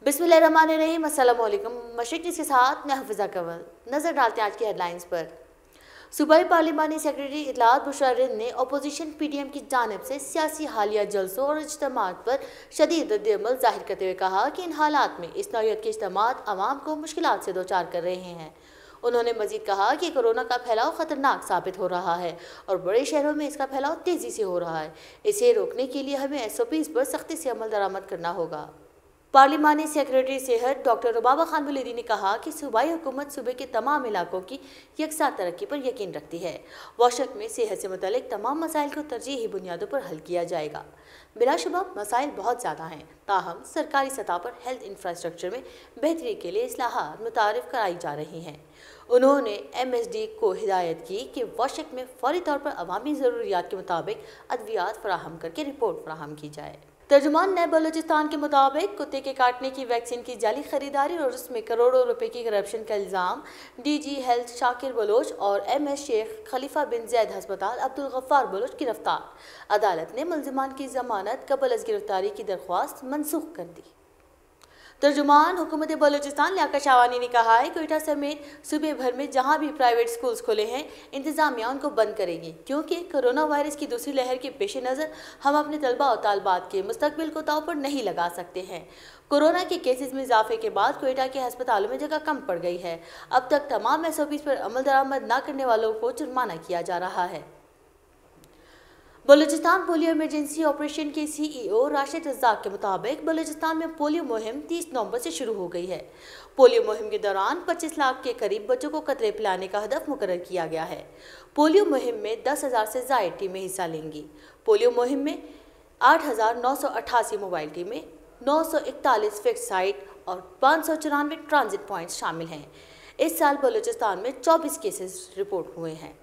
बिस्मिल्लाहिर्रहमानिर्रहीम, अस्सलामुअलैकुम। मशरिक न्यूज़ के साथ मैं हफीज़ा कंवल। नजर डालते हैं आज की हेडलाइंस पर। सूबाई पार्लिमानी सेक्रेटरी इत्तलात बुशरा रिंद ने अपोजिशन पीडीएम की जानिब से सियासी हालिया जलसों और इज्तिमात पर शदीद रद्द-ए-अमल जाहिर करते हुए कहा कि इन हालात में इस नौयत के इज्तिमात अवाम को मुश्किलात से दो चार कर रहे हैं। उन्होंने मजीद कहा कि कोरोना का फैलाव खतरनाक साबित हो रहा है और बड़े शहरों में इसका फैलाव तेजी से हो रहा है। इसे रोकने के लिए हमें SOPs पर सख्ती से अमल दरामद करना होगा। पार्लिमानी सेक्रेटरी सेहत डॉक्टर रुबाबा खान वलीदी ने कहा कि सूबाई हुकूमत सूबे के तमाम इलाकों की यकसा तरक्की पर यकीन रखती है। वशक में सेहत से मुतालिक तमाम मसाइल को तरजीही बुनियादों पर हल किया जाएगा। बिलाशुबा मसाइल बहुत ज़्यादा हैं, ताहम सरकारी सतह पर हेल्थ इंफ्रास्ट्रक्चर में बेहतरी के लिए इस्लाहात मुतारिफ कराई जा रही हैं। उन्होंने MSD को हिदायत की कि वशक में फौरी तौर पर अवामी ज़रूरियात के मुताबिक अद्वियात फराहम करके रिपोर्ट फराहम की जाए। तर्जुमान नए बलोचिस्तान के मुताबिक कुत्ते के काटने की वैक्सीन की जाली खरीदारी और उसमें करोड़ों रुपए की करप्शन का इल्ज़ाम DG हेल्थ शाकिर बलोच और MS Sheikh Khalifa bin Zayed हस्पताल अब्दुल गफ्फार बलोच गिरफ्तार। अदालत ने मुल्जिमान की जमानत कबल अज़ गिरफ्तारी की दरख्वास्त मनसूख कर दी। तर्जुमान हुकूमत बलोचिस्तान लियाकत शाहवानी ने कहा है कोयटा समेत सूबे भर में जहां भी प्राइवेट स्कूल्स खुले हैं इंतजामिया उनको बंद करेगी, क्योंकि कोरोना वायरस की दूसरी लहर के पेश नज़र हम अपने तलबा और तालबात के मुस्तकबिल को दांव पर नहीं लगा सकते हैं। कोरोना के केसेस में इजाफे के बाद कोयटा के अस्पतालों में जगह कम पड़ गई है। अब तक तमाम SOPs पर अमल दरामद न करने वालों को जुर्माना किया जा रहा है। बलूचिस्तान पोलियो इमरजेंसी ऑपरेशन के CEO राशिद रज़ाक के मुताबिक बलूचिस्तान में पोलियो मुहिम 30 नवंबर से शुरू हो गई है। पोलियो मुहिम के दौरान 25 लाख के करीब बच्चों को कतरे पिलाने का हदफ मुकर्रर किया गया है। पोलियो मुहिम में 10,000 से ज़ायद टीमें हिस्सा लेंगी। पोलियो मुहिम में 8,988 मोबाइल टीमें, 941 फिक्स साइट और 594 ट्रांजिट पॉइंट्स शामिल हैं। इस साल बलूचिस्तान में 24 केसेस रिपोर्ट हुए हैं।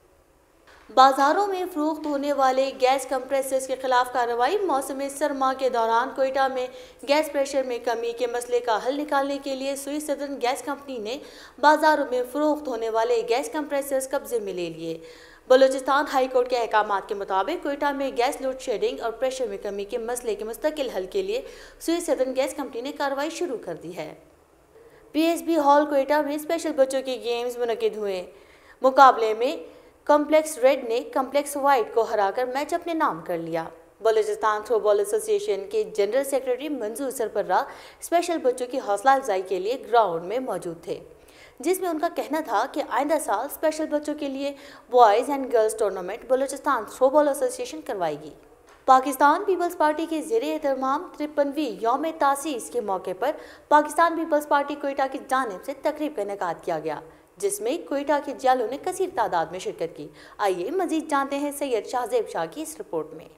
बाजारों में फरोख्त होने वाले गैस कंप्रेसर्स के खिलाफ कार्रवाई। मौसम सरमा के दौरान कोयटा में गैस प्रेशर में कमी के मसले का हल निकालने के लिए स्विस सदर्न गैस कंपनी ने बाजारों में फरोख्त होने वाले गैस कंप्रेसर्स कब्जे में ले लिए। बलूचिस्तान हाई कोर्ट के अहकामात के मुताबिक कोयटा में गैस लोड शेडिंग और प्रेशर में कमी के मसले के मुस्तकिल हल के लिए स्विस सदर्न गैस कंपनी ने कार्रवाई शुरू कर दी है। PSB हॉल कोयटा में स्पेशल बच्चों के गेम्स मुनक्किद हुए। मुकाबले में कॉम्प्लेक्स रेड ने कॉम्प्लेक्स वाइट को हराकर मैच अपने नाम कर लिया। बलूचिस्तान थ्रो बॉल एसोसिएशन के general secretary Manzoor Sarparra special बच्चों की हौसला अफजाई के लिए ग्राउंड में मौजूद थे, जिसमें उनका कहना था कि आइंदा साल स्पेशल बच्चों के लिए boys and girls tournament Balochistan throw ball association करवाएगी। पाकिस्तान पीपल्स पार्टी के ज़ेर-ए-एहतमाम 53वीं यौम तासीस के मौके पर पाकिस्तान पीपल्स पार्टी कोयटा की जानिब से तकरीब का इनेकाद किया गया, जिसमें कोयटा के जालों ने कसीर तादाद में शिरकत की। आइए मजीद जानते हैं सैयद शाहजेब शाह की इस रिपोर्ट में।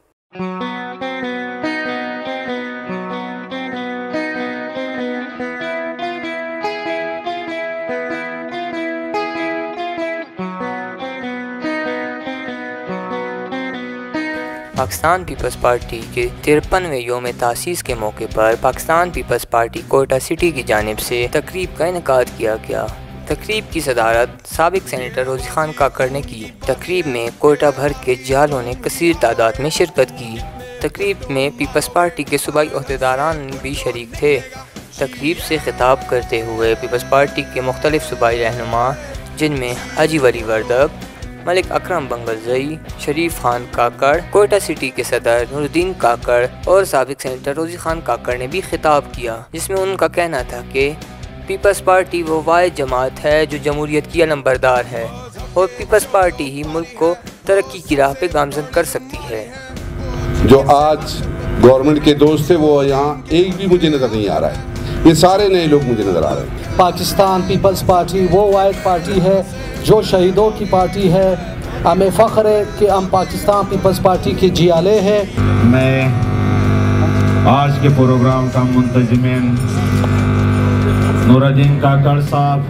पाकिस्तान पीपल्स पार्टी के 53वें यौम तासीस के मौके पर Pakistan Peoples Party Quetta city की जानिब से तकरीब का इनेकाद किया गया। तकरीब की सदारत साबिक सेनेटर रोज़ी खान काकड़ ने की। तकरीब में कोयटा भर के जालों ने कसीर तादाद में शिरकत की। तकरीब में पीपल्स पार्टी के सूबाई ओहदेदारान भी शरीक थे। तकरीब से खिताब करते हुए पीपल्स पार्टी के मुख्तलिफ सूबाई रहनुमा, जिनमें हाजी वली वर्दक, मलिक अकरम बंगलजई, शरीफ खान काकड़, कोयटा सिटी के सदर नूरुद्दीन काकड़ और साबिक सेनेटर रोज़ी खान काकड़ ने भी खिताब किया, जिसमें उनका कहना था कि पीपल्स पार्टी वो वाहिद जमात है जो जमहूरियत की अलंबरदार है और पीपल्स पार्टी ही मुल्क को तरक्की की राह पे गामजन कर सकती है। जो आज गवर्नमेंट के दोस्त थे वो यहाँ एक भी मुझे नज़र नहीं आ रहा है। ये सारे नए लोग मुझे नज़र आ रहे हैं। पाकिस्तान पीपल्स पार्टी वो वाहिद पार्टी है जो शहीदों की पार्टी है। हमें फ़ख्र है कि हम पाकिस्तान पीपल्स पार्टी के जियाले हैं। मैं आज के प्रोग्राम का मुंतज़िम नूरुद्दीन काकड़ साहब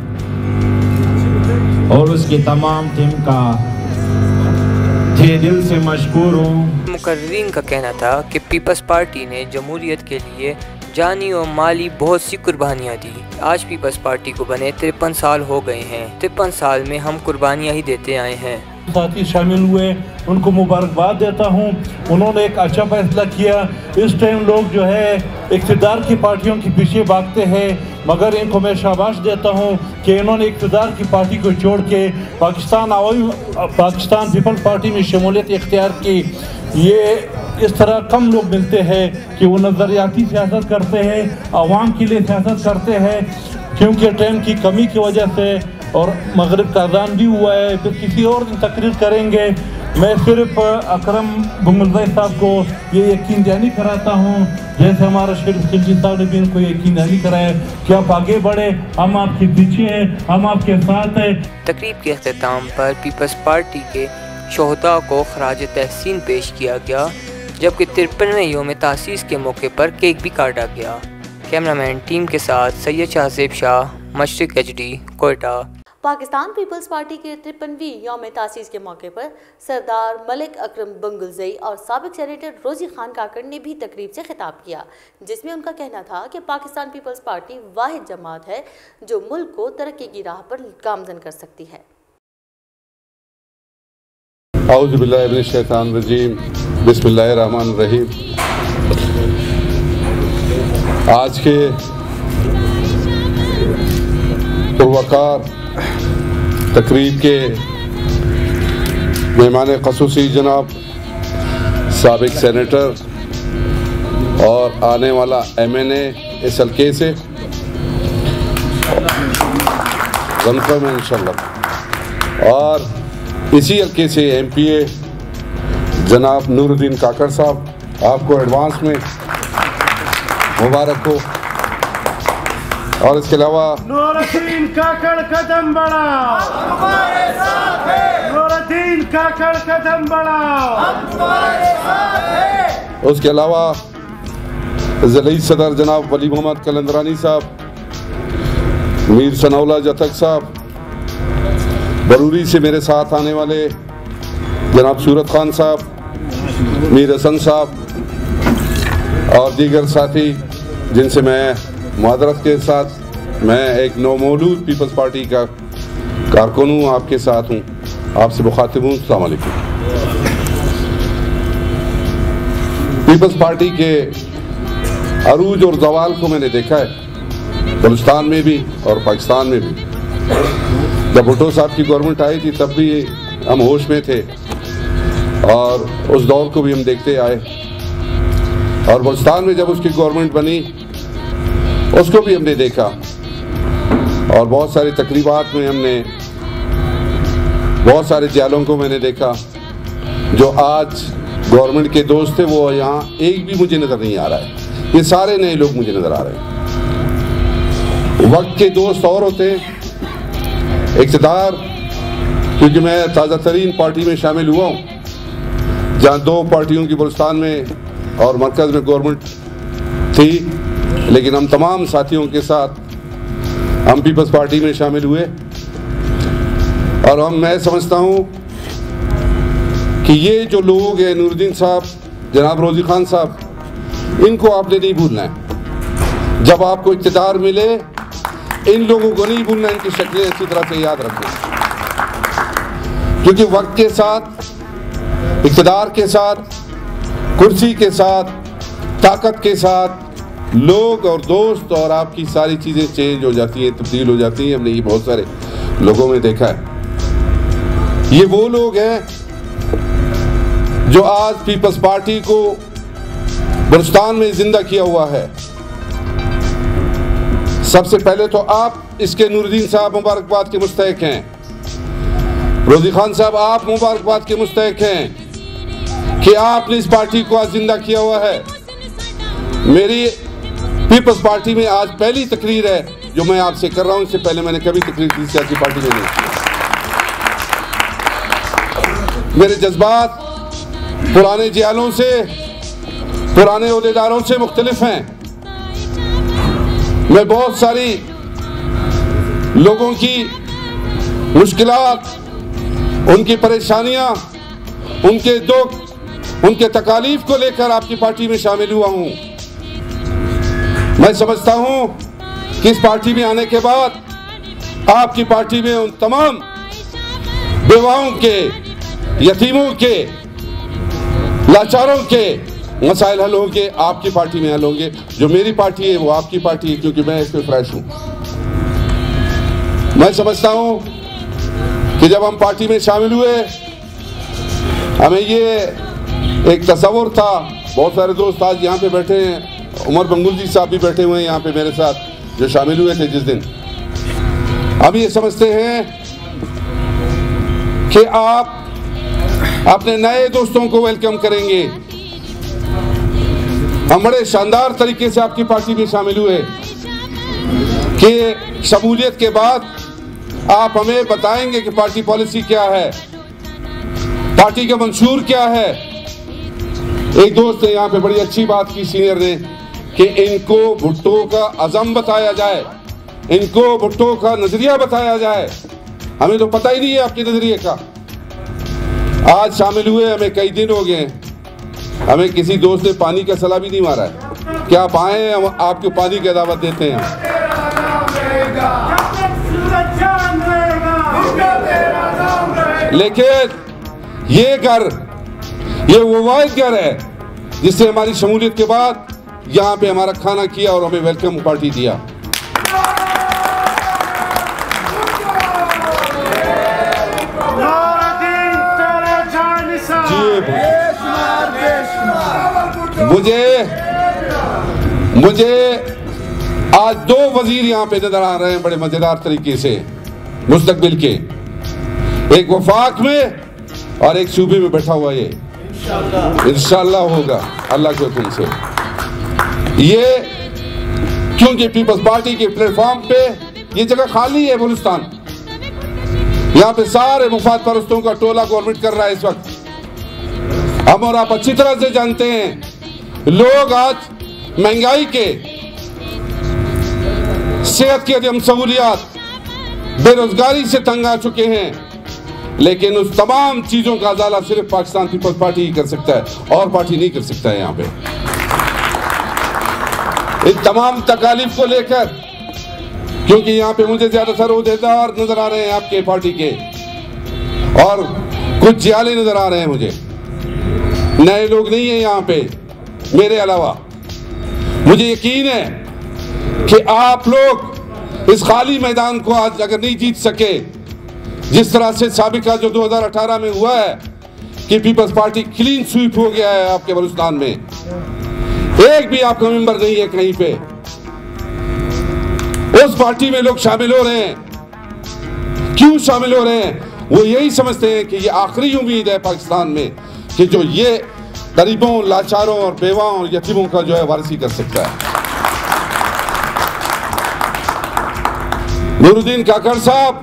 और उसकी तमाम टीम का दिल से मशकूर हूँ। मुकर्रीन का कहना था कि पीपल्स पार्टी ने जमहूरियत के लिए जानी और माली बहुत सी कुर्बानियाँ दी। आज पीपल्स पार्टी को बने 53 साल हो गए हैं। 53 साल में हम कुर्बानियाँ ही देते आए हैं। साथी शामिल हुए, उनको मुबारकबाद देता हूँ। उन्होंने एक अच्छा फैसला किया। इस टाइम लोग जो है इक़्तिदार की पार्टियों के पीछे भागते हैं, मगर इनको मैं शाबाश देता हूँ कि इन्होंने इक़्तिदार की पार्टी को छोड़ के पाकिस्तान पीपल्स पार्टी में शमूलियत इख्तियार की। ये इस तरह कम लोग मिलते हैं कि वो नज़रियाती सियासत करते हैं, आवाम के लिए सियासत करते हैं, क्योंकि टाइम की कमी की वजह से और मगरिब का अज़ान भी हुआ है। फिर किसी और दिन तकरीर करेंगे। मैं सिर्फ अकरम बुंगलज़ई साहब को ये यकीन दहानी कराता हूँ, जैसे हमारा शरीफ खिलजी साहब ने भी इनको यकीन दहानी कराया कि आप आगे बढ़े, हम आपके पीछे हैं, हम आपके साथ हैं। तकरीब के अख्ताम पर पीपल्स पार्टी के शोहदा को खराज तहसीन पेश किया गया, जबकि 53वें योम तासीस के मौके पर केक भी काटा गया। कैमरामैन टीम के साथ Syed Shahzeb Shah, Mashriq HD, Quetta. Pakistan Peoples Party के 53वीं यौम तासीस के मौके पर सरदार मलिक अकरम बुंगलज़ई और साबिक सेनेटर रोज़ी खान काकड़ ने भी तकरीब से खिताब किया, जिसमें उनका कहना था कि पाकिस्तान पीपल्स पार्टी वाहिद जमात है जो मुल्क को तरक्की की राह पर गामज़न कर सकती है। औज़ु बिल्लाहि मिनश शैतानिर रजीम, बिस्मिल्लाहिर रहमानिर रहीम। आज के पुरवकार तकरीब के मेहमान ख़ुसूसी जनाब साबिक सेनेटर और आने वाला MNA इस हल्के से कन्फर्म है इंशाल्लाह, और इसी हल्के से MPA जनाब नूरुद्दीन काकड़ साहब, आपको एडवांस में मुबारक हो। और इसके अलावा नूरुद्दीन काकड़ कदम बढ़ाओ, हमारे साथ है। नूरुद्दीन काकड़ कदम बढ़ाओ, हम तुम्हारे साथ हैं। उसके अलावा ज़ली सदर जनाब वली मोहम्मद कलंदरानी साहब, मीर सनाउल्लाह जतक साहब, बरूरी से मेरे साथ आने वाले जनाब सूरत खान साहब, मीर हसन साहब और दीगर साथी जिनसे मैं मादरत के साथ, मैं एक नौमौलूद पीपल्स पार्टी का कारकुन हूँ, आपके साथ हूँ, आपसे मुखातिब हूँ। अस्सलाम वालेकुम। पीपल्स पार्टी के अरूज और जवाल को मैंने देखा है बलूचिस्तान में भी और पाकिस्तान में भी। जब भुट्टो साहब की गवर्नमेंट आई थी तब भी हम होश में थे और उस दौर को भी हम देखते आए, और बलूचिस्तान में जब उसकी गवर्नमेंट बनी उसको भी हमने देखा, और बहुत सारी तकरीबात में हमने बहुत सारे जालों को मैंने देखा जो आज गवर्नमेंट के दोस्त थे, वो यहाँ एक भी मुझे नज़र नहीं आ रहा है। ये सारे नए लोग मुझे नज़र आ रहे हैं। वक्त के दोस्त और होते हैं, इक़्तिदार, क्योंकि मैं ताज़ा तरीन पार्टी में शामिल हुआ हूँ जहाँ 2 पार्टियों की बलूचिस्तान में और मरकज़ में गवर्नमेंट थी, लेकिन हम तमाम साथियों के साथ हम पीपल्स पार्टी में शामिल हुए, और मैं समझता हूँ कि ये जो लोग हैं, नूरुद्दीन साहब, जनाब रोज़ी खान साहब, इनको आपने नहीं भूलना है। जब आपको इक़्तिदार मिले इन लोगों को नहीं भूलना, इनकी शक्लें अच्छी तरह से याद रखें, क्योंकि वक्त के साथ, इक़्तिदार के साथ, कुर्सी के साथ, ताकत के साथ लोग और दोस्त और आपकी सारी चीज़ें चेंज हो जाती हैं, तब्दील हो जाती हैं। हमने ये बहुत सारे लोगों में देखा है। ये वो लोग हैं जो आज पीपल्स पार्टी को बलूचिस्तान में जिंदा किया हुआ है। सबसे पहले तो आप इसके नूरुद्दीन साहब मुबारकबाद के मुस्तहिक हैं, रोज़ी खान साहब आप मुबारकबाद के मुस्तहिक हैं कि आपने इस पार्टी को आज जिंदा किया हुआ है। मेरी पीपल्स पार्टी में आज पहली तकरीर है जो मैं आपसे कर रहा हूं, इससे पहले मैंने कभी तकरीर की सियासी पार्टी में नहीं की। मेरे जज्बात पुराने जियालों से, पुराने ओहदेदारों से मुख्तलिफ हैं। मैं बहुत सारी लोगों की मुश्किलात, उनकी परेशानियां, उनके दुख, उनके तकालीफ को लेकर आपकी पार्टी में शामिल हुआ हूं। मैं समझता हूं कि इस पार्टी में आने के बाद आपकी पार्टी में उन तमाम बेवाओं के, यतीमों के, लाचारों के मसाइल हल होंगे, आपकी पार्टी में हल होंगे। जो मेरी पार्टी है वो आपकी पार्टी है, क्योंकि मैं इसमें फ्रेश हूं। मैं समझता हूं कि जब हम पार्टी में शामिल हुए, हमें ये एक तस्वुर था, बहुत सारे दोस्त आज यहाँ पे बैठे हैं, उमर बंगुल जी साहब भी बैठे हुए हैं यहाँ पे मेरे साथ, जो शामिल हुए थे जिस दिन। हम ये समझते हैं कि आप अपने नए दोस्तों को वेलकम करेंगे। हम बड़े शानदार तरीके से आपकी पार्टी में शामिल हुए कि शमूलियत के बाद आप हमें बताएंगे कि पार्टी पॉलिसी क्या है, पार्टी का मंशूर क्या है। एक दोस्त ने यहाँ पे बड़ी अच्छी बात की, सीनियर ने, कि इनको भुट्टो का अज़म बताया जाए, इनको भुट्टो का नजरिया बताया जाए। हमें तो पता ही नहीं है आपके नजरिए का। आज शामिल हुए हमें कई दिन हो गए, हमें किसी दोस्त ने पानी का सलाह भी नहीं मारा है कि आप आए, हम आपको पानी की दावत देते हैं। लेकिन ये घर, ये वो वाहिद घर है जिससे हमारी शमूलियत के बाद यहाँ पे हमारा खाना किया और हमें वेलकम पार्टी दिया। मुझे आज दो वजीर यहाँ पे नजर आ रहे हैं बड़े मजेदार तरीके से मुस्तकबिल के, एक वफाक में और एक सूबे में बैठा हुआ। ये इंशाअल्लाह होगा अल्लाह के हुक्म से। ये क्योंकि पीपल्स पार्टी के प्लेटफॉर्म पे ये जगह खाली है, बलूचिस्तान, यहाँ पे सारे मुफाद परस्तों का टोला गवर्नमेंट कर रहा है इस वक्त। हम और आप अच्छी तरह से जानते हैं, लोग आज महंगाई के, सेहत की अदम सहूलियात, बेरोजगारी से तंग आ चुके हैं, लेकिन उस तमाम चीजों का अजाला सिर्फ पाकिस्तान पीपल्स पार्टी ही कर सकता है और पार्टी नहीं कर सकता है। यहाँ पे इन तमाम तकालीफ को लेकर, क्योंकि यहाँ पे मुझे ज्यादातर ओहदेदार नजर आ रहे हैं आपके पार्टी के और कुछ जियाले नजर आ रहे हैं, मुझे नए लोग नहीं है यहाँ पे मेरे अलावा। मुझे यकीन है कि आप लोग इस खाली मैदान को आज अगर नहीं जीत सके, जिस तरह से साबिका जो 2018 में हुआ है कि पीपल्स पार्टी क्लीन स्वीप हो गया है आपके बलूचिस्तान में, एक भी आपका मेंबर नहीं है कहीं पे, उस पार्टी में लोग शामिल हो रहे हैं। क्यों शामिल हो रहे हैं? वो यही समझते हैं कि ये आखिरी उम्मीद है पाकिस्तान में कि जो ये गरीबों, लाचारों और बेवाओं और यतीमों का जो है वारसी कर सकता है। नूरुद्दीन काकड़ साहब,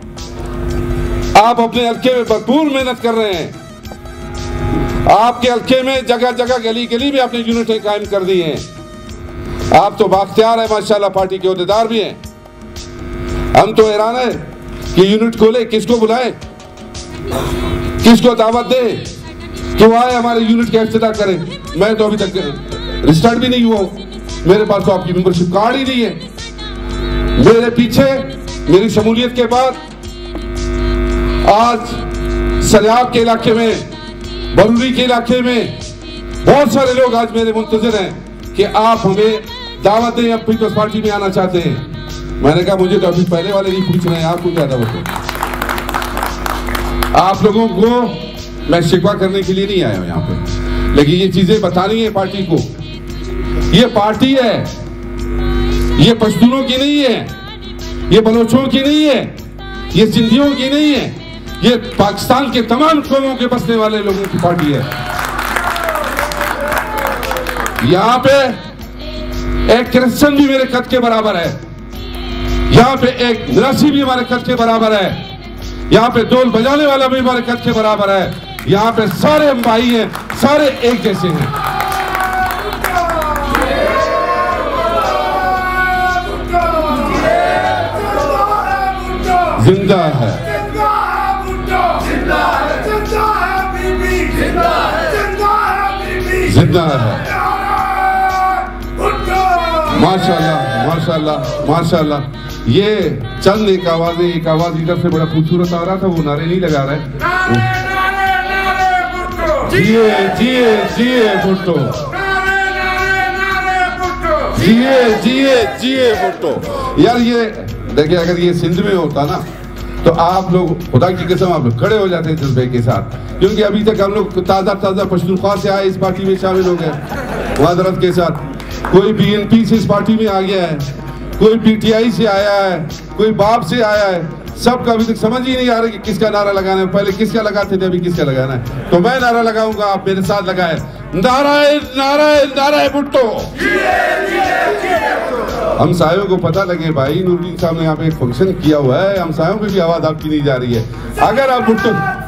आप अपने हल्के में भरपूर मेहनत कर रहे हैं। आपके हल्के में जगह जगह, गली गली में आपने यूनिटें कायम कर दी हैं। आप तो बाख्तियार है माशाल्लाह, पार्टी के ओहदेदार भी हैं। हम तो हैरान है कि यूनिट खोले, किसको बुलाए, किसको दावत दे कि वो आए हमारे यूनिट का इफ्तिताह करें। मैं तो अभी तक रिस्टार्ट भी नहीं हुआ, मेरे पास तो आपकी मेंबरशिप कार्ड ही नहीं है। मेरे पीछे मेरी शमूलियत के बाद आज सरियाब के इलाके में, बरूरी के इलाके में बहुत सारे लोग आज मेरे मुंतजिर हैं कि आप हमें दावत दें, अब पीपल्स पार्टी में आना चाहते हैं। मैंने कहा मुझे तो अभी पहले वाले नहीं पूछ रहे हैं, आपको क्या दावत है? आप लोगों को मैं शिकवा करने के लिए नहीं आया हूं यहाँ पे, लेकिन ये चीजें बतानी है पार्टी को। ये पार्टी है, ये पश्तूनों की नहीं है, ये बलोचों की नहीं है, ये सिंधियों की नहीं है, ये पाकिस्तान के तमाम कौमों के बसने वाले लोगों की पार्टी है। यहाँ पे एक क्रिश्चियन भी मेरे कद के बराबर है, यहाँ पे एक निरासी भी हमारे कद के बराबर है, यहाँ पे ढोल बजाने वाला भी हमारे कद के बराबर है। यहाँ पे सारे हम भाई हैं, सारे एक जैसे हैं। जिंदा है, जिंदा है। माशाल्लाह माशाल्लाह माशाल्लाह। ये चंद एक आवाज इधर से बड़ा खूबसूरत आ रहा था, वो नारे नहीं लगा रहा है। जिए जिए जिए भुट्टो, जिए जिए जिए भुट्टो। यार ये देखिए, अगर ये सिंध में होता ना तो आप लोग खुदा की कसम आप लोग खड़े हो जाते हैं जज्बे के साथ, क्योंकि अभी तक हम लोग ताज़ा पश्तूनख्वा से आए इस पार्टी में शामिल हो गए मादरत के साथ। कोई BNP से इस पार्टी में आ गया है, कोई PTI से आया है, कोई बाप से आया है। सबका अभी तक समझ ही नहीं आ रहा कि किसका नारा लगाना है। पहले किसका लगाते थे, अभी किसका लगाना है। तो मैं नारा लगाऊंगा, आप मेरे साथ लगाए, नाराए नाराए नाराए भुट्टो। हम सायों को पता लगे भाई, नूरुद्दीन साहब ने यहाँ पे एक फंक्शन किया हुआ है, हम सायों की भी आवाज आपकी नहीं जा रही है। अगर आप भुट्टो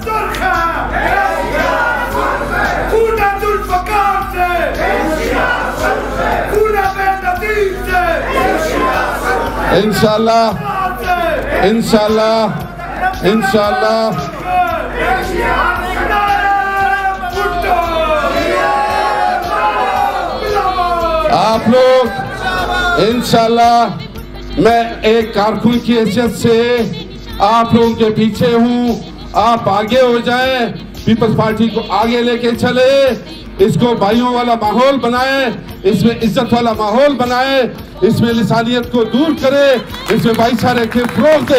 इंशाल्लाह इंशाल्लाह इंशाल्लाह आप लोग इंशाल्लाह, मैं एक कारकुन की हैसियत से आप लोगों के पीछे हूँ। आप आगे हो जाएं, पीपल्स पार्टी को आगे लेके चले, इसको भाइयों वाला माहौल बनाए, इसमें इज्जत वाला माहौल बनाए, इसमें लिसानियत को दूर करे, इसमें भाईचारे के फरोग दे।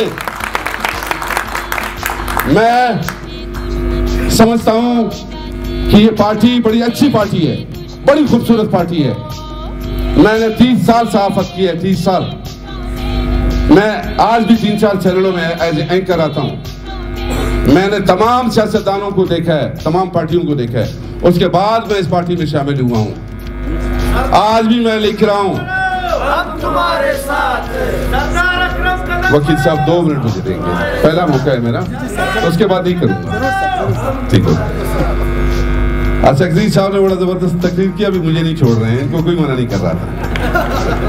मैं समझता हूँ कि ये पार्टी बड़ी अच्छी पार्टी है, बड़ी खूबसूरत पार्टी है। मैंने 30 साल सहाफत की है, 30 साल। मैं आज भी 3-4 चैनलों में एज एंकर आता हूँ। मैंने तमाम सियासतदानों को देखा है, तमाम पार्टियों को देखा है, उसके बाद मैं इस पार्टी में शामिल हुआ हूँ। आज भी मैं लिख रहा हूँ, तुम्हारे साथ। वकील साहब 2 मिनट मुझे देंगे, पहला मौका है मेरा, उसके बाद नहीं करूँगा, ठीक है। अशकरी साहब ने बड़ा जबरदस्त तकरीर किया, अभी मुझे नहीं छोड़ रहे हैं, इनको कोई मना नहीं कर रहा था।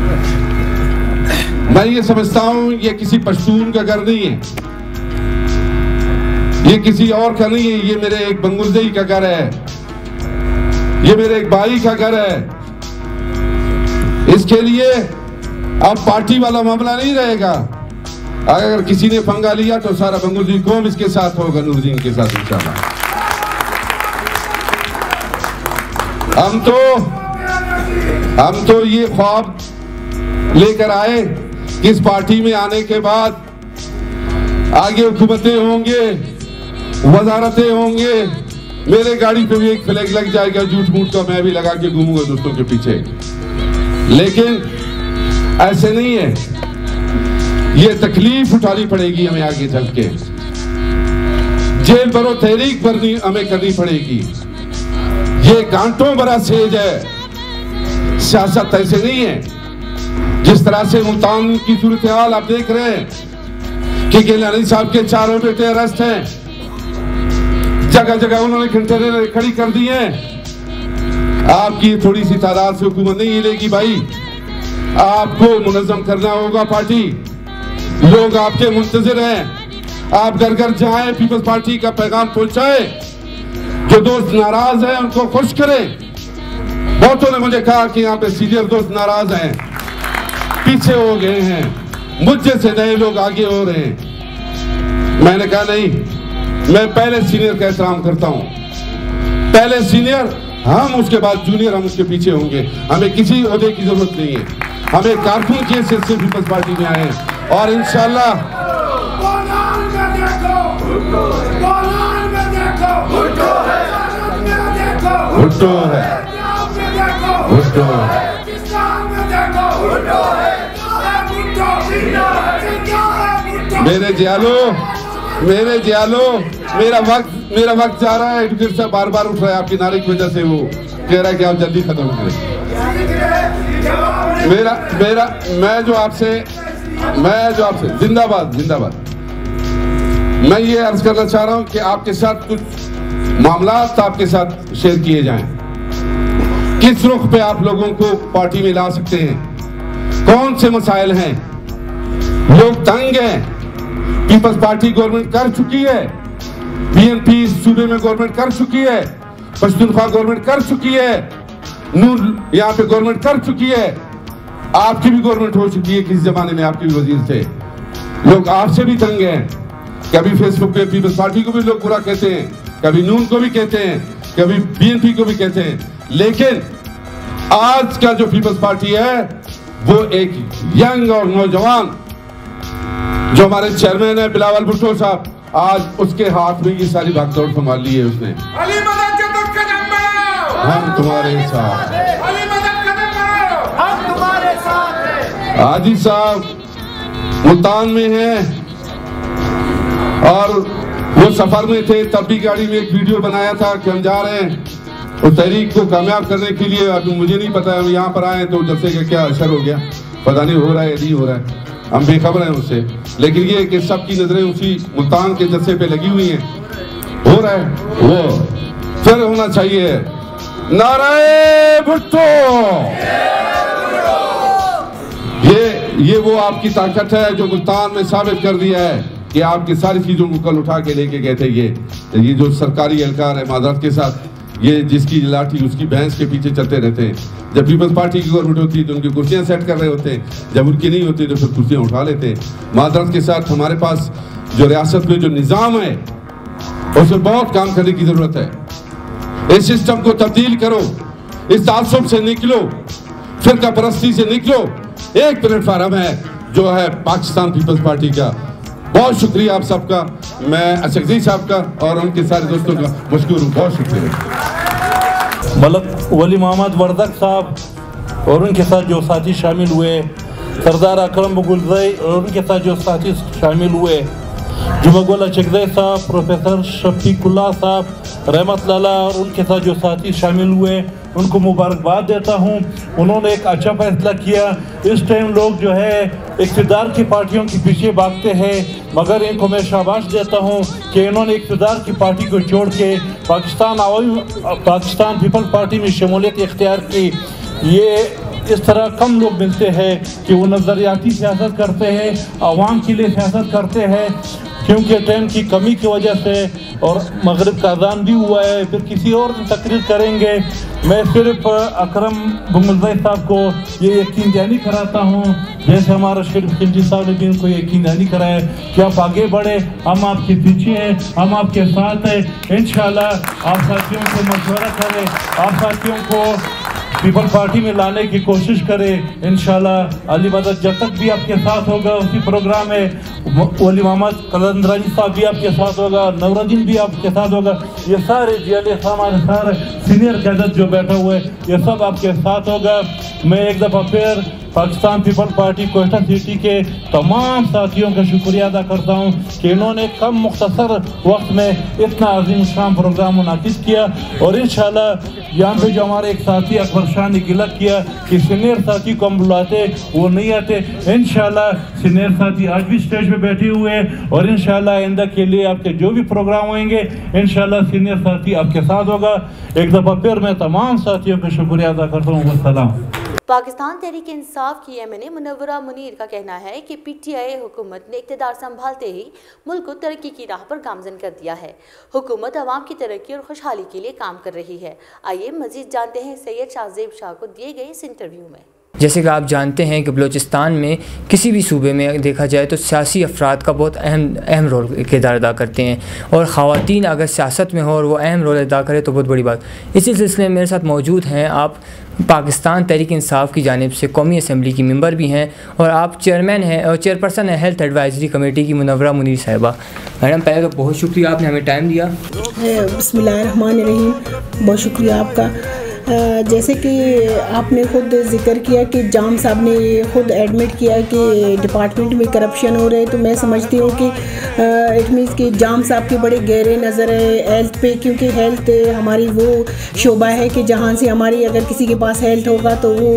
मैं ये समझता हूँ ये किसी पश्तून का घर नहीं है, ये किसी और का नहीं है, ये मेरे एक बंगुरजई का घर है, ये मेरे एक भाई का घर है। इसके लिए अब पार्टी वाला मामला नहीं रहेगा। अगर किसी ने पंगा लिया तो सारा बंगुरजी कौम इसके साथ होगा, नूरुद्दीन के साथ इंशाल्लाह। हम तो ये ख्वाब लेकर आए कि इस पार्टी में आने के बाद आगे हुकूमतें होंगे, वजारतें होंगे, मेरे गाड़ी पे भी एक फ्लैग लग जाएगा झूठ मूठ का, मैं भी लगा के घूमूंगा दोस्तों के पीछे। लेकिन ऐसे नहीं है, ये तकलीफ उठानी पड़ेगी हमें आगे चल के, जेल भरो तहरीक भरनी हमें करनी पड़ेगी। ये गांठों भरा सेज है, सियासत ऐसे नहीं है। जिस तरह से मुल्तान की सूरत हाल आप देख रहे हैं कि गिलानी साहब के 4 बेटे अरेस्ट हैं, जगह जगह उन्होंने घंटे खड़ी कर दी हैं। आपकी थोड़ी सी तादाद से हुकूमत नहीं हिलेगी भाई, आपको मुनज़्ज़म करना होगा पार्टी। लोग आपके मुंतज़िर हैं, आप घर घर जाएं, पीपल्स पार्टी का पैगाम पहुंचाएं, जो दोस्त नाराज हैं उनको खुश करें। बहुतों ने मुझे कहा कि यहाँ पे सीनियर दोस्त नाराज हैं, पीछे हो गए हैं, मुझसे से नए लोग आगे हो रहे हैं। मैंने कहा नहीं, मैं पहले सीनियर का एहतराम करता हूँ, पहले सीनियर हम, उसके बाद जूनियर, हम उसके पीछे होंगे। हमें किसी ओहदे की जरूरत नहीं है, हमें कारकुन की हैसियत से पीपल्स पार्टी में आए हैं और इंशाल्लाह भुट्टो है, भुट्टो है। मेरे जियालो, मेरा वक्त जा रहा है। एडवोकेट साहब बार बार उठ रहा है आपकी नारे की वजह से, वो कह रहा है कि आप जल्दी खत्म करें। मैं जो आपसे जिंदाबाद जिंदाबाद। मैं ये अर्ज करना चाह रहा हूं कि आपके साथ कुछ मामलात आपके साथ शेयर किए जाएं। किस रुख पे आप लोगों को पार्टी में ला सकते हैं, कौन से मसाइल हैं। लोग तंग हैं, पीपल्स पार्टी गवर्नमेंट कर चुकी है, BNP सूबे में गवर्नमेंट कर चुकी है, पश्तूनख्वा गवर्नमेंट कर चुकी है, नूर यहाँ पे गवर्नमेंट कर चुकी है, आपकी भी गवर्नमेंट हो चुकी है, किस जमाने में आपके भी वजीर थे। लोग आपसे भी तंग हैं। कभी फेसबुक पे पीपल्स पार्टी को भी लोग बुरा कहते हैं, कभी नून को भी कहते हैं, कभी बीएनपी को भी कहते हैं, लेकिन आज का जो पीपल्स पार्टी है वो एक यंग और नौजवान, जो हमारे चेयरमैन है बिलावल भुट्टो साहब, आज उसके हाथ में ये सारी भागदौड़ संभाल ली है उसने। हम तुम्हारे साथ, हम तुम्हारे साथ हैं। हाजी साहब मुल्तान में हैं और वो सफर में थे, तब भी गाड़ी में एक वीडियो बनाया था कि हम जा रहे हैं उस तहरीक को कामयाब करने के लिए। अभी मुझे नहीं पता, हम यहाँ पर आए तो जलसे का क्या असर हो गया पता नहीं, हो रहा है नहीं हो रहा है, हम बेखबर हैं उससे। लेकिन ये कि सबकी नजरें उसी मुल्तान के जलसे पे लगी हुई हैं, हो रहा है वो फिर होना चाहिए। नारे भुट्टो, ये वो आपकी ताकत है जो मुल्तान में साबित कर दिया है कि आपकी सारी चीजों को कल उठा के लेके गए थे। ये जो सरकारी एहलकार है मादरत के साथ, ये जिसकी लाठी उसकी भैंस के पीछे चलते रहते हैं। जब पीपल्स पार्टी की गवर्नमेंट होती है तो उनकी कुर्सियां सेट कर रहे होते हैं, जब उनकी नहीं होती तो फिर कुर्सियां उठा लेते हैं। मादरत के साथ हमारे पास जो रियासत में जो निज़ाम है उसमें बहुत काम करने की जरूरत है। इस सिस्टम को तब्दील करो, इस तासुब से निकलो, फिरका परस्ती से निकलो। एक प्लेटफार्म है जो है पाकिस्तान पीपल्स पार्टी का। बहुत शुक्रिया आप सबका, मैं अशरफ साहब का और उनके सारे दोस्तों का मशकूर हूँ, बहुत शुक्रिया। मलक वली मोहम्मद वर्दक साहब और उनके साथ जो साथी शामिल हुए, सरदार अकरम बगुलजई और उनके साथ जो साथी शामिल हुए, जुमगुल चकजई साहब, प्रोफेसर शफीकुल्लाह साहब, रहमत लाला और उनके साथ जो साथी शामिल हुए, उनको मुबारकबाद देता हूँ। उन्होंने एक अच्छा फैसला किया। इस टाइम लोग जो है इक़्तिदार की पार्टियों के पीछे भागते हैं, मगर इनको मैं शाबाश देता हूँ कि इन्होंने इक़्तिदार की पार्टी को छोड़ के पाकिस्तान पीपल्स पार्टी में शमूलियत इख्तियार की। ये इस तरह कम लोग मिलते हैं कि वो नज़रियाती सियासत करते हैं, आवाम के लिए सियासत करते हैं, क्योंकि ट्रेन की कमी की वजह से और मगरिब का अज़ान भी हुआ है। फिर किसी और दिन तकरीर करेंगे। मैं सिर्फ अकरम बगुलजई साहब को ये यकीन दहानी कराता हूँ, जैसे हमारा शरीफ खिलजी साहब ने भी उनको यकीन दहानी कराया कि आप आगे बढ़े, हम आपके पीछे हैं, हम आपके साथ हैं। इंशाल्लाह आप साथियों से मशवरा करें, आप साथियों को पीपल पार्टी में लाने की कोशिश करें। इंशाल्लाह अली मदद जब तक भी आपके साथ होगा उसी प्रोग्राम में, वली मोहम्मद कलंदरानी साहब भी आपके साथ होगा, नवरुद्दीन भी आपके साथ होगा, ये सारे हमारे सारे सीनियर कैडर जो बैठे हुए ये सब आपके साथ होगा। मैं एक दफ़ा फिर Pakistan People Party Quetta city के तमाम साथियों का शुक्रिया अदा करता हूँ कि इन्होंने कम मुख्तसर वक्त में इतना अजीम शान प्रोग्राम मुनाकिद किया। और इंशाल्लाह यहाँ पे जो हमारे एक साथी अकबर शाह ने गिला किया कि सीनियर साथी को हम बुलाते वो नहीं आते, इंशाल्लाह सीनियर साथी आज भी स्टेज पे बैठे हुए हैं और इंशाल्लाह आइंदा के लिए आपके जो भी प्रोग्राम होंगे इंशाल्लाह सीनियर साथी आपके साथ होगा। एक दफ़ा फिर मैं तमाम साथियों का शुक्रिया अदा करता हूँ। वस्सलाम। पाकिस्तान तहरीक इंसाफ की एमएनए मुनव्वरा मुनीर का कहना है कि पीटीआई हुकूमत ने इक़्तिदार संभालते ही मुल्क को तरक्की की राह पर गामजन कर दिया है। हुकूमत आवाम की तरक्की और खुशहाली के लिए काम कर रही है। आइए मजीद जानते हैं सैयद शाहजेब शाह को दिए गए इस इंटरव्यू में। जैसे कि आप जानते हैं कि बलूचिस्तान में किसी भी सूबे में देखा जाए तो सियासी अफराद का बहुत अहम रोल किरदार अदा करते हैं, और ख़वातीन अगर सियासत में हो और वो अहम रोल अदा करे तो बहुत बड़ी बात। इसी सिलसिले में मेरे साथ मौजूद हैं आप पाकिस्तान तहरीक इंसाफ की जानिब से कौमी असम्बली की मेंबर भी हैं और आप चेयरमैन हैं और चेयरपर्सन है हेल्थ एडवाइजरी कमेटी की मुनव्वरा मुनीर साहिबा। मैडम पहले तो बहुत शुक्रिया आपने हमें टाइम दिया। बिस्मिल्लाहिर्रहमानिर्रहीम, बहुत शुक्रिया आपका। जैसे कि आपने ख़ुद ज़िक्र किया कि जाम साहब ने ख़ुद एडमिट किया कि डिपार्टमेंट में करप्शन हो रहे, तो मैं समझती हूँ कि इट मीन्स कि जाम साहब के बड़े गहरे नज़र है हेल्थ पे, क्योंकि हेल्थ हमारी वो शोबा है कि जहाँ से हमारी अगर किसी के पास हेल्थ होगा तो वो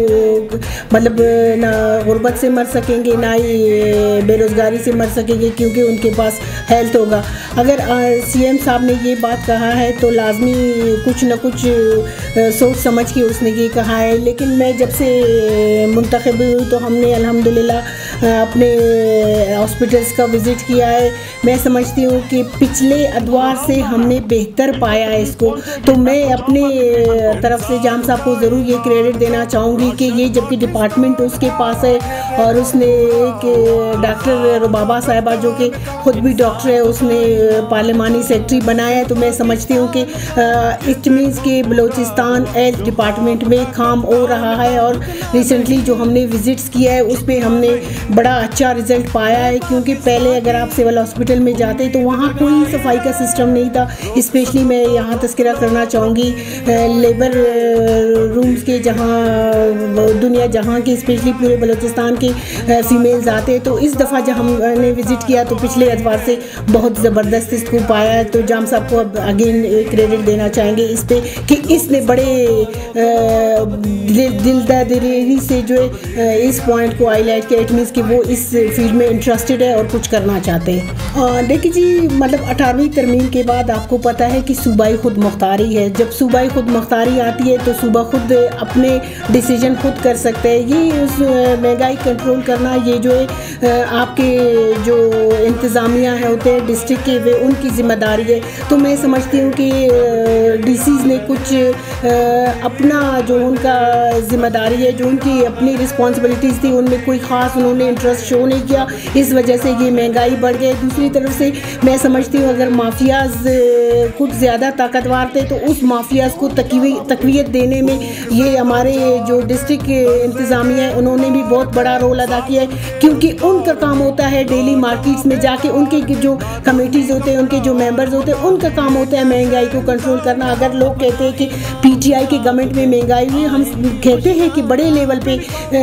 मतलब ना गुर्बत से मर सकेंगे ना ही बेरोज़गारी से मर सकेंगे, क्योंकि उनके पास हेल्थ होगा। अगर सीएम साहब ने ये बात कहा है तो लाजमी कुछ न कुछ सोच समझ के उसने ये कहा है। लेकिन मैं जब से मुंतखब हुई तो हमने अल्हम्दुलिल्लाह अपने हॉस्पिटल्स का विज़िट किया है। मैं समझती हूँ कि पिछले अदवार से हमने बेहतर पाया है इसको। तो मैं अपने तरफ से जाम साहब को ज़रूर ये क्रेडिट देना चाहूँगी कि ये जबकि डिपार्टमेंट उसके पास है और उसने एक डॉक्टर रुबाबा साहिबा जो कि ख़ुद भी डॉक्टर है उसने पार्लिमानी सेक्रेटरी बनाया है। तो मैं समझती हूँ कि इट मीन्स कि बलूचिस्तान हेल्थ डिपार्टमेंट में काम हो रहा है। और रिसेंटली जो हमने विज़िट्स किया है उस पर हमने बड़ा अच्छा रिज़ल्ट पाया है, क्योंकि पहले अगर आप सिविल हॉस्पिटल में जाते तो वहाँ कोई सफाई का सिस्टम नहीं था। स्पेशली मैं यहाँ तस्करा करना चाहूँगी लेबर रूम्स के, जहाँ दुनिया जहाँ के स्पेशली पूरे बलूचिस्तान के फीमेल्स आते हैं। तो इस दफ़ा जब हमने विज़िट किया तो पिछले एतवार से बहुत ज़बरदस्त इसको पाया है। तो जाम साहब को अब अगेन क्रेडिट देना चाहेंगे इस पे कि इसने बड़े दिलदारी से जो है इस पॉइंट को हाईलाइट किया। इट मीन्स कि वो इस फील्ड में इंटरेस्टेड है और कुछ करना चाहते हैं। देखिए जी, मतलब 18वीं तरमीम के बाद आपको पता है कि सूबाई खुद मुख्तारी है। जब सूबाई खुद मुख्तारी आती है तो सूबा खुद अपने डिसीजन खुद कर सकते हैं। ये उस महंगाई कंट्रोल करना, ये जो है आपके जो इंतज़ामिया है होते हैं डिस्ट्रिक्ट के, वे उनकी ज़िम्मेदारी है। तो मैं समझती हूँ कि डीसीज़ ने कुछ अपना जो उनका ज़िम्मेदारी है, जो उनकी अपनी रिस्पॉन्सिबिलिटीज़ थी, उनमें कोई ख़ास उन्होंने इंटरेस्ट शो नहीं किया। इस वजह से ये महंगाई बढ़ गई। दूसरी तरफ से मैं समझती हूँ अगर माफियाज़ कुछ ज़्यादा ताकतवर थे तो उस माफियाज़ को तकवीत देने में ये हमारे जो डिस्ट्रिक्ट इंतज़ामिया है उन्होंने भी बहुत बड़ा रोल अदा किया है, क्योंकि उनका काम होता है डेली मार्केट्स में जाके उनके जो कमेटीज़ होते हैं, उनके जो मेंबर्स होते हैं, उनका काम होता है महंगाई को कंट्रोल करना। अगर लोग कहते हैं कि पीटीआई के गवर्नमेंट में महंगाई हुई, हम कहते हैं कि बड़े लेवल पे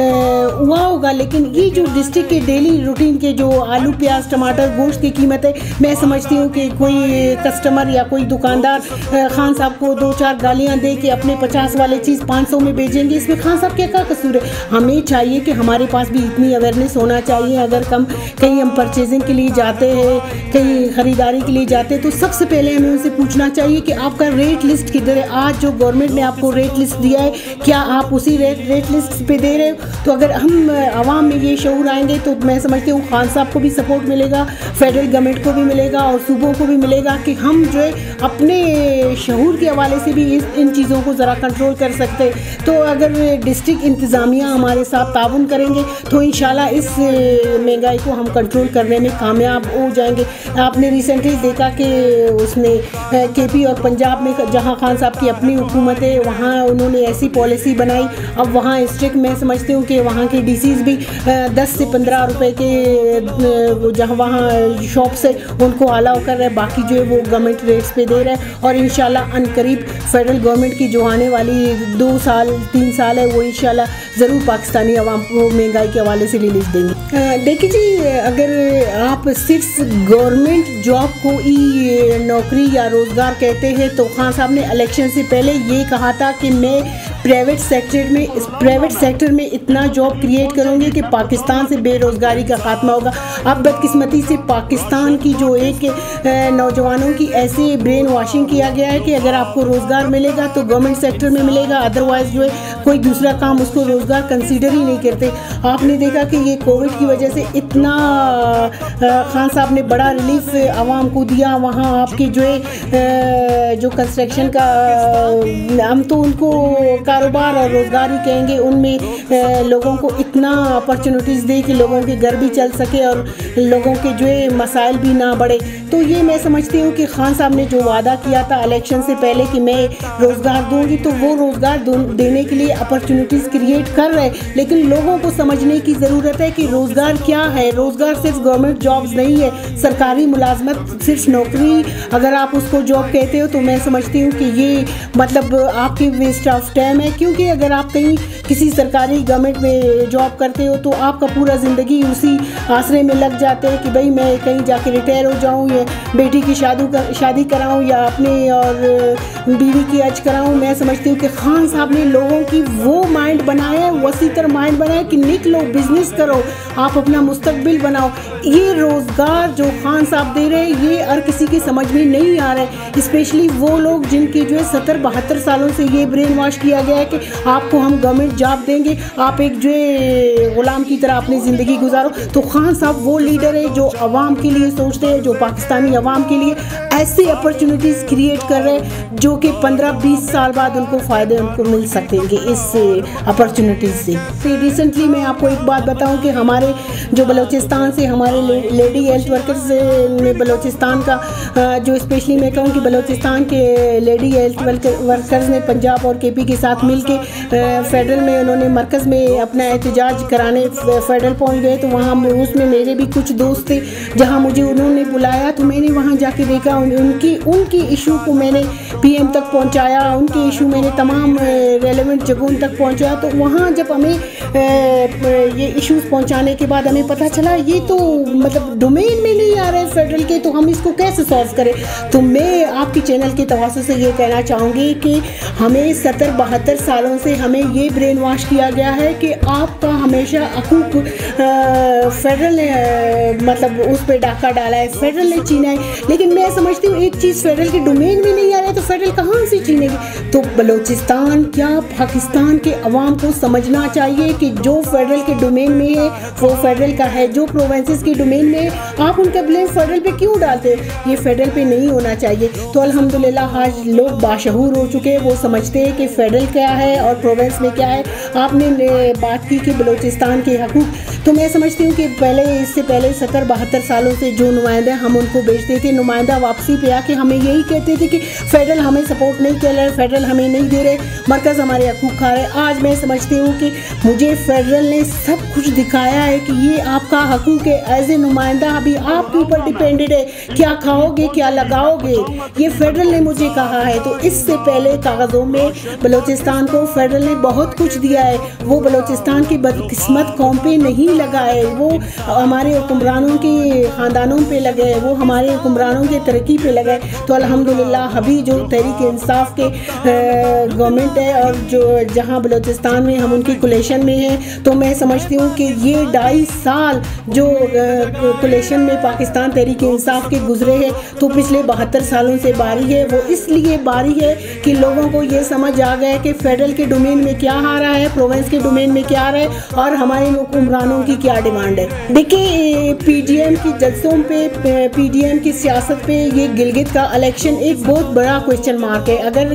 हुआ होगा, लेकिन ये जो डिस्ट्रिक्ट के डेली रूटीन के जो आलू प्याज टमाटर गोश्त की कीमत है, मैं समझती हूँ कि कोई कस्टमर या कोई दुकानदार खान साहब को 2-4 गालियाँ दे के अपने 50 वाले चीज़ 500 में बेचेंगे, इसमें खान साहब क्या कसूर है। हमें चाहिए कि हमारे पास भी इतनी अवेयरनेस होना चाहिए। अगर कहीं हम परचेजिंग के लिए जाते हैं, कहीं ख़रीदारी के लिए जाते हैं, तो सबसे पहले हमें उनसे पूछना चाहिए कि आपका रेट लिस्ट किधर है। आज जो गवर्नमेंट ने आपको रेट लिस्ट दिया है, क्या आप उसी रेट लिस्ट पे दे रहे हो? तो अगर हम आवाम में ये शऊर आएंगे तो मैं समझती हूँ खान साहब को भी सपोर्ट मिलेगा, फेडरल गवर्नमेंट को भी मिलेगा और सूबों को भी मिलेगा कि हम जो है अपने शऊर के हवाले से भी इन चीज़ों को ज़रा कंट्रोल कर सकते हैं। तो अगर डिस्ट्रिक्ट इंतज़ामिया हमारे साथ ताउन करेंगे तो इंशाल्लाह इस महंगाई को हम कंट्रोल करने में कामयाब हो जाएंगे। आपने रिसेंटली देखा कि उसने केपी और पंजाब में जहां खान साहब की अपनी हुकूमत है वहां उन्होंने ऐसी पॉलिसी बनाई। अब वहां स्ट्रिक्ट मैं समझती हूँ कि वहां के डीसीज भी 10 से 15 रुपए के जहां वहां शॉप से उनको अलाउ कर रहे हैं, बाकी जो है वो गवर्नमेंट रेट्स पे दे रहे हैं। और इंशाल्लाह अनकरीब फेडरल गवर्नमेंट की जो आने वाली 2 साल 3 साल है वो इंशाल्लाह ज़रूर पाकिस्तानी अवाम को महंगाई के हवाले से रिलीज देंगे। देखिए जी, अगर आप सिर्फ गवर्नमेंट जॉब को ही नौकरी या रोज़गार कहते हैं तो खान साहब ने इलेक्शन से पहले ये कहा था कि मैं प्राइवेट सेक्टर में इतना जॉब क्रिएट करूँगी कि पाकिस्तान से बेरोज़गारी का खात्मा होगा। अब बदकिस्मती से पाकिस्तान की जो एक नौजवानों की ऐसे ब्रेन वॉशिंग किया गया है कि अगर आपको रोज़गार मिलेगा तो गवर्नमेंट सेक्टर में मिलेगा, अदरवाइज़ जो है कोई दूसरा काम उसको रोज़गार कंसीडर ही नहीं करते। आपने देखा कि ये कोविड की वजह से इतना खान साहब ने बड़ा रिलीफ आवाम को दिया। वहाँ आपके जो है जो कंस्ट्रक्शन का हम तो उनको कारोबार और रोज़गार ही कहेंगे, उनमें लोगों को इतना अपॉर्चुनिटीज़ दे कि लोगों के घर भी चल सके और लोगों के जो है मसाइल भी ना बढ़े। तो ये मैं समझती हूँ कि खान साहब ने जो वादा किया था इलेक्शन से पहले कि मैं रोज़गार दूंगी, तो वो रोज़गार देने के लिए अपॉर्चुनिटीज़ क्रिएट कर रहे हैं। लेकिन लोगों को समझने की ज़रूरत है कि रोज़गार क्या है। रोज़गार सिर्फ गवर्नमेंट जॉब्स नहीं है, सरकारी मुलाजमत सिर्फ नौकरी अगर आप उसको जॉब कहते हो तो मैं समझती हूँ कि ये मतलब आपकी वेस्ट ऑफ टाइम है। क्योंकि अगर आप कहीं किसी सरकारी गवर्नमेंट में जॉब जॉब करते हो तो आपका पूरा ज़िंदगी उसी आसरे में लग जाते हैं कि भाई मैं कहीं जाके रिटायर हो जाऊँ, या बेटी की शादी कराऊँ, या अपने और बीवी की हज कराऊँ। मैं समझती हूँ कि खान साहब ने लोगों की वो माइंड बनाया है, वसीतर माइंड बनाया कि निकलो, बिजनेस करो, आप अपना मुस्तकबिल बनाओ। ये रोज़गार जो खान साहब दे रहे हैं ये हर किसी की समझ में नहीं आ रहा है, स्पेशली वो लोग जिनकी जो है 70-72 सालों से ये ब्रेन वॉश किया गया है कि आपको हम गवर्नमेंट जॉब देंगे, आप एक जो है गुलाम की तरह अपनी ज़िंदगी गुजारो। तो खान साहब वो लीडर है जो अवाम के लिए सोचते हैं, जो पाकिस्तानी अवाम के लिए ऐसी अपॉर्चुनिटीज़ क्रिएट कर रहे हैं जो कि 15-20 साल बाद उनको फ़ायदे उनको मिल सकेंगे इस अपॉर्चुनिटीज़ से। रिसेंटली मैं आपको एक बात बताऊं कि हमारे जो बलूचिस्तान से हमारे लेडी हेल्थ वर्कर्स ने बलूचिस्तान का जो स्पेशली मैं कहूँ कि बलूचिस्तान के लेडी हेल्थ वर्कर्स ने पंजाब और केपी के साथ मिल के फेडरल में उन्होंने मरकज़ में अपना एहतजाज कराने फेडरल पहुँच गए। तो वहाँ उसमें मेरे भी कुछ दोस्त थे, जहाँ मुझे उन्होंने बुलाया तो मैंने वहाँ जाके देखा, उनकी इशू को मैंने PM तक पहुँचाया, उनके इशू मैंने तमाम रेलेवेंट जगहों तक पहुँचाया। तो वहाँ जब हमें ये इश्यूज़ पहुँचाने के बाद हमें पता चला ये तो मतलब डोमेन में नहीं आ रहे फेडरल के, तो हम इसको कैसे सॉल्व करें। तो मैं आपकी चैनल के तवासुस से ये कहना चाहूँगी कि हमें 70-72 सालों से हमें ये ब्रेन वॉश किया गया है कि आपका हमेशा हकूक फेडरल ने मतलब उस पर डाका डाला है, फेडरल ने छीना है। लेकिन मैं समझती हूँ एक चीज़ फेडरल के डोमेन में नहीं आ रहा है तो फेडरल कहाँ से छीनेगी। तो बलूचिस्तान क्या पाकिस्तान के अवाम को समझना चाहिए कि जो फेडरल के डोमेन में है वो फेडरल का है, जो प्रोविंसेस के डोमेन में है आप उनका ब्लेम फेडरल पे क्यों डालते हैं, ये फेडरल पे नहीं होना चाहिए। तो अल्हम्दुलिल्लाह आज लोग बाशऊर हो चुके हैं, वो समझते हैं कि फेडरल क्या है और प्रोविंस में क्या है। आपने बात की कि बलूचिस्तान के हकूक, तो मैं समझती हूँ कि इससे पहले 70-72 सालों से जो नुमाइंदे हम उनको भेजते थे, नुमाइंदा वापसी पे आके हमें यही कहते थे कि फेडरल हमें सपोर्ट नहीं कर रहे, फेडरल हमें नहीं दे रहे, मरकज़ हमारे हकूक खा रहे। आज मैं समझती हूँ कि मुझे फेडरल ने सब कुछ दिखाया है कि ये आपका हकूक है। एज ए नुमाइंदा अभी आपके ऊपर डिपेंडेड है, क्या खाओगे क्या लगाओगे, ये फेडरल ने मुझे कहा है। तो इससे पहले कागज़ों में बलूचिस्तान को फेडरल ने बहुत कुछ दिया है, वो बलूचिस्तान की बदकिस्मत कौम पे नहीं लगा है, वो हमारे हुक्मरानों के ख़ानदानों पे लगे है, वो हमारे हुक्मरानों के तरक्की पे लगे है। तो अल्हम्दुलिल्लाह अभी जो तहरीक इंसाफ के गवर्नमेंट है और जो जहाँ बलूचिस्तान में हम उनकी कोलेशन में हैं, तो मैं समझती हूँ कि ये 2.5 साल जो कोलेशन में पाकिस्तान तहरीक इंसाफ के गुजरे हैं, तो पिछले 72 सालों से बारी है। वो इसलिए बारी है कि लोगों को ये समझ आ गया कि फेडरल के डोमेन में क्या आ रहा है, प्रोविंस के डोमेन में क्या आ रहा है और हमारे हुक्मरानों की क्या डिमांड है। देखिए PDM की जलसों पे, PDM की सियासत पे ये गिलगित का इलेक्शन एक बहुत बड़ा क्वेश्चन मार्क है। अगर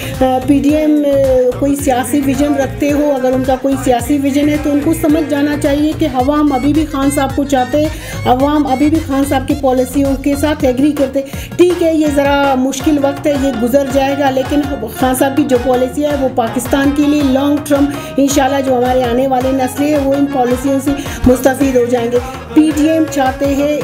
PDM कोई सियासी विजन रखते हो, अगर उनका कोई सियासी विजन है तो उनको समझ जाना चाहिए कि अवाम अभी भी खान साहब को चाहते हैं, अवाम अभी भी खान साहब की पॉलिसियों के साथ एग्री करते। ठीक है, ये ज़रा मुश्किल वक्त है, ये गुजर जाएगा, लेकिन खान साहब की जो पॉलिसी है वो पाकिस्तान के लिए लॉन्ग टर्म इंशाल्लाह जो हमारे आने वाले नस्लें हैं वो इन पॉलिसियों से मुस्तफ़ीद हो जाएंगे। PDM चाहते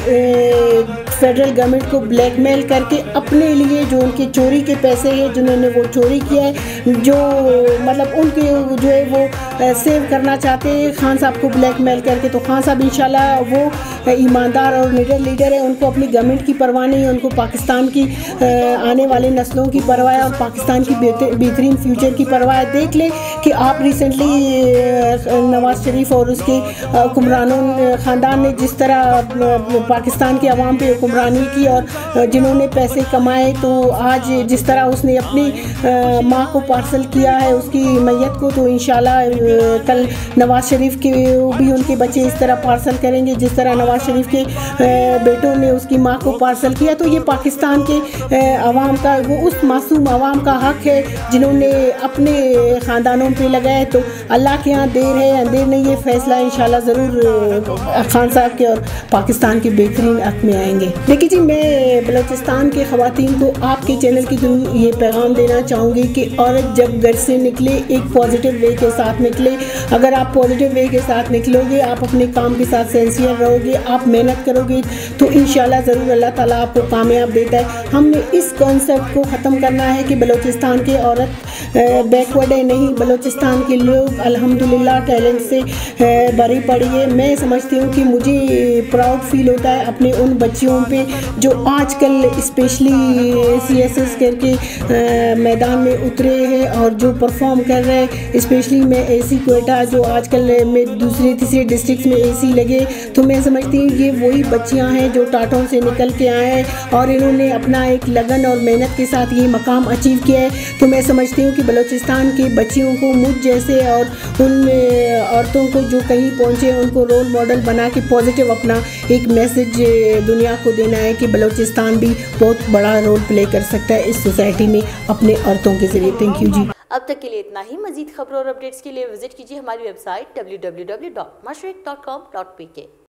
हैं फेडरल गवर्नमेंट को ब्लैकमेल करके अपने लिए जो उनके चोरी के पैसे हैं जिन्होंने वो चोरी किया है, जो मतलब उनके जो है वो सेव करना चाहते हैं खान साहब को ब्लैकमेल करके। तो खान साहब इंशाल्लाह वो ईमानदार और निडर लीडर है, उनको अपनी गवर्नमेंट की परवाह नहीं है, उनको पाकिस्तान की आने वाले नस्लों की परवाह है और पाकिस्तान की बेहतरीन फ्यूचर की परवाह है। देख ले कि आप रिसेंटली नवाज शरीफ और उसके हुक्मरानों ख़ानदान ने जिस तरह पाकिस्तान के अवाम पे हुक्मरानी की और जिन्होंने पैसे कमाए, तो आज जिस तरह उसने अपनी माँ को पार्सल किया है उसकी मैयत को, तो इंशाल्लाह कल नवाज शरीफ के भी उनके बच्चे इस तरह पार्सल करेंगे जिस तरह नवाज शरीफ के बेटों ने उसकी माँ को पार्सल किया। तो ये पाकिस्तान के अवाम का, वो उस मासूम अवाम का हक है जिन्होंने अपने ख़ानदानों पे लगाए। तो अल्लाह के यहाँ देर है अंधेर नहीं, ये फैसला इंशाल्लाह ज़रूर खान साहब के और पाकिस्तान के बेहतरीन हक में आएंगे। देखिए जी, मैं बलूचिस्तान के ख़वातीन को आपके चैनल के थ्रू ये पैगाम देना चाहूँगी कि औरत जब घर से निकले एक पॉजिटिव वे के साथ निकले। अगर आप पॉजिटिव वे के साथ निकलोगे, आप अपने काम के साथ सिंसियर रहोगे, आप मेहनत करोगे तो इंशाल्लाह ज़रूर अल्लाह ताला आपको कामयाब देता है। हमने इस कॉन्सेप्ट को ख़त्म करना है कि बलूचिस्तान की औरत बैकवर्ड है, नहीं, बलूचिस्तान के लोग अल्हम्दुलिल्लाह टैलेंट से भरी पड़ी है। मैं समझती हूँ कि मुझे प्राउड फील होता है अपने उन बच्चियों पे जो आजकल स्पेशली CSS करके मैदान में उतरे हैं और जो परफॉर्म कर रहे हैं। स्पेशली मैं AC क्वेटा जो आजकल में दूसरे तीसरे डिस्ट्रिक्ट में AC लगे, तो मैं समझती हूँ ये वही बच्चियाँ हैं जो टाटों से निकल के आए हैं और इन्होंने अपना एक लगन और मेहनत के साथ ये मकाम अचीव किया है। तो मैं समझती हूँ कि बलूचिस्तान के बच्चियों को मुझ जैसे और उन औरतों को जो कहीं पहुँचे उनको रोल मॉडल बना के पॉजिटिव अपना एक मैसेज दुनिया को देना है कि बलूचिस्तान भी बहुत बड़ा रोल प्ले कर सकता है इस सोसाइटी में अपने औरतों के जरिए। थैंक यू जी। अब तक के लिए इतना ही। मजीद खबरों और अपडेट्स के लिए विजिट कीजिए हमारी वेबसाइट www.mashriq.com.pk।